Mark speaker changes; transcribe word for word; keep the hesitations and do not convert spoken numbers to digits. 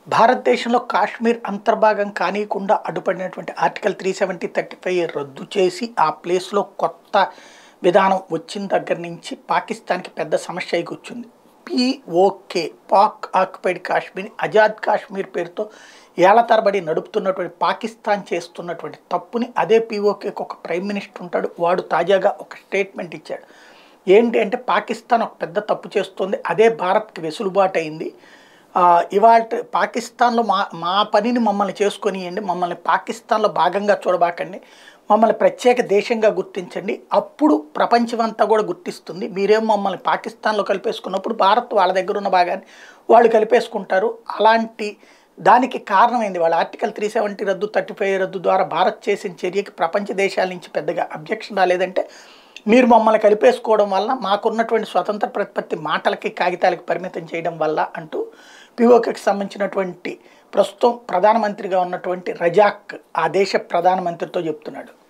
Speaker 1: భారతదేశంలో కాశ్మీర్ అంతర్భాగం కానీయకుండా అడ్డుపడినటువంటి article three seventy thirty five రద్దు చేసి ఆ ప్లేస్లో కొత్త విధానం వచ్చిన దగ్గర నుంచి పాకిస్తాన్కి పెద్ద సమస్య అయి కూర్చుంది. పీఓకే పాక్ ఆక్యుపైడ్ కాశ్మీర్ ఆజాద్ కాశ్మీర్ పేరుతో ఏళ్ల తరబడి నడుపుతున్నటువంటి పాకిస్తాన్ చేస్తున్నటువంటి తప్పుని అదే పీఓకేకి ఒక ప్రైమ్ మినిస్టర్ ఉంటాడు, వాడు తాజాగా ఒక స్టేట్మెంట్ ఇచ్చాడు. ఏంటి అంటే పాకిస్తాన్ ఒక పెద్ద తప్పు చేస్తుంది, అదే భారత్కి వెసులుబాటు అయింది. ఇవాళ పాకిస్తాన్లో మా మా పనిని మమ్మల్ని చేసుకొనియండి, మమ్మల్ని పాకిస్తాన్లో భాగంగా చూడబాకండి, మమ్మల్ని ప్రత్యేక దేశంగా గుర్తించండి, అప్పుడు ప్రపంచమంతా కూడా గుర్తిస్తుంది. మీరేం మమ్మల్ని పాకిస్తాన్లో కలిపేసుకున్నప్పుడు భారత్ వాళ్ళ దగ్గర ఉన్న భాగాన్ని వాళ్ళు కలిపేసుకుంటారు. అలాంటి దానికి కారణమైంది వాళ్ళ ఆర్టికల్ త్రీ సెవెంటీ రద్దు థర్టీ ఫైవ్ రద్దు ద్వారా భారత్ చేసిన చర్యకి ప్రపంచ దేశాల నుంచి పెద్దగా అబ్జెక్షన్ రాలేదంటే మీరు మమ్మల్ని కలిపేసుకోవడం వల్ల మాకున్నటువంటి స్వతంత్ర ప్రతిపత్తి మాటలకి కాగితాలకి పరిమితం చేయడం వల్ల అంటూ పీఓకేకి సంబంధించినటువంటి ప్రస్తుతం ప్రధానమంత్రిగా ఉన్నటువంటి రజాక్ ఆ దేశ ప్రధానమంత్రితో చెప్తున్నాడు.